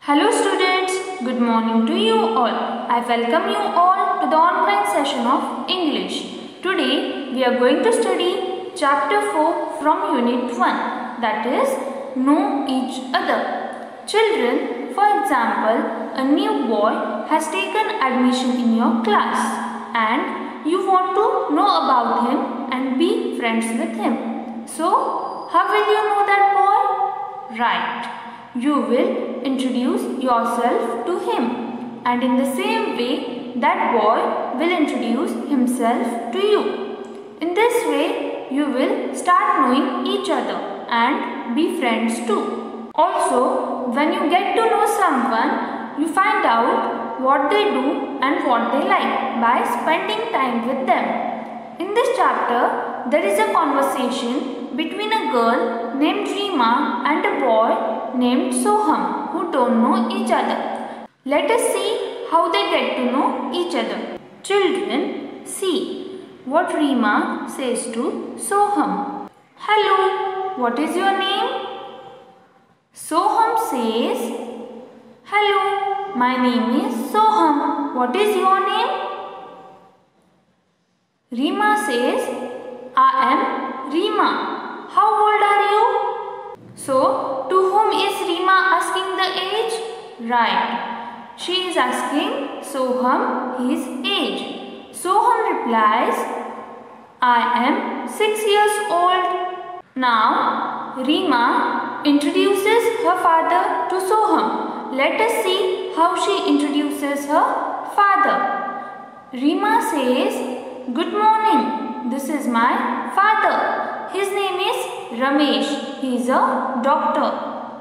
Hello students, good morning to you all. I welcome you all to the online session of English. Today we are going to study chapter 4 from unit 1, that is Know Each Other. Children, for example, a new boy has taken admission in your class and you want to know about him and be friends with him. So, how will you know that boy? Right. You will introduce yourself to him, and in the same way that boy will introduce himself to you. In this way you will start knowing each other and be friends too. Also, when you get to know someone, you find out what they do and what they like by spending time with them. In this chapter, there is a conversation between a girl named Reema and a boy named Soham who don't know each other. Let us see how they get to know each other. Children, see what Reema says to Soham. Hello, what is your name? Soham says, hello, my name is Soham. What is your name? Reema says, I am Reema. How old are you? So, to whom is Reema asking the age? Right. She is asking Soham his age. Soham replies, I am 6 years old. Now, Reema introduces her father to Soham. Let us see how she introduces her father. Reema says, good morning. This is my father. His name is Ramesh. He is a doctor.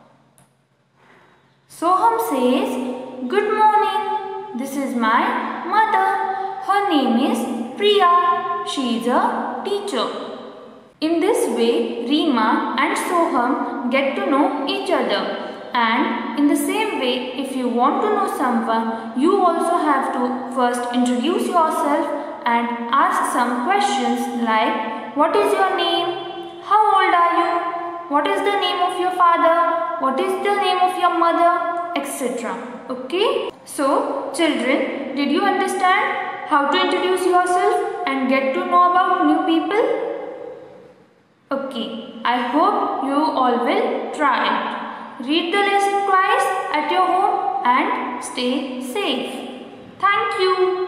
Soham says, good morning. This is my mother. Her name is Priya. She is a teacher. In this way, Reema and Soham get to know each other. And in the same way, if you want to know someone, you also have to first introduce yourself and ask some questions like, what is your name? How old are you? What is the name of your father? What is the name of your mother? Etc. Okay? So, children, did you understand how to introduce yourself and get to know about new people? Okay, I hope you all will try it. Read the lesson twice at your home and stay safe. Thank you.